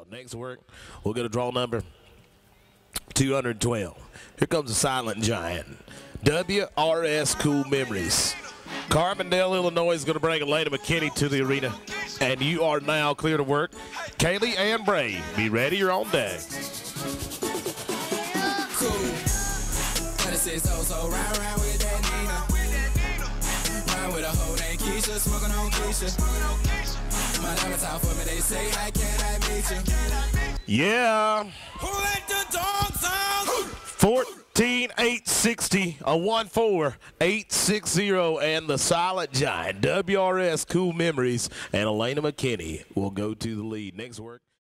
Next work, we'll get a draw number 212. Here comes the Silent Giant. WRS Cool Memories. Carbondale, Illinois is going to bring Elena McKinney to the arena. And you are now clear to work. Kaylee and Bray, be ready, you're on deck. Cool. Round with that Nina. Round with a hoe named Keisha, smoking on Keisha. My diamonds out for me, they say, how can I meet you? Yeah. Who let the dogs out? 14-860, a 1-4-860, and the Silent Giant, WRS Cool Memories, and Elena McKinney will go to the lead. Next work.